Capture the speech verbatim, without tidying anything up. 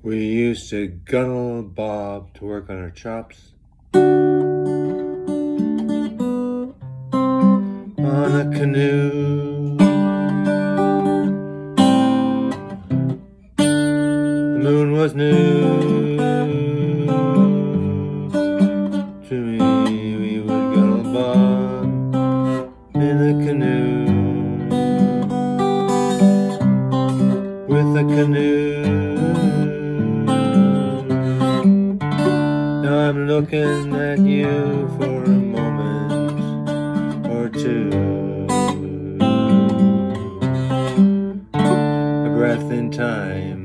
We used to Gunnel Bobb to work on our chops on a canoe. The moon was new to me. We would Gunnel Bobb in a canoe, with a canoe. Now I'm looking at you for a moment or two, a breath in time.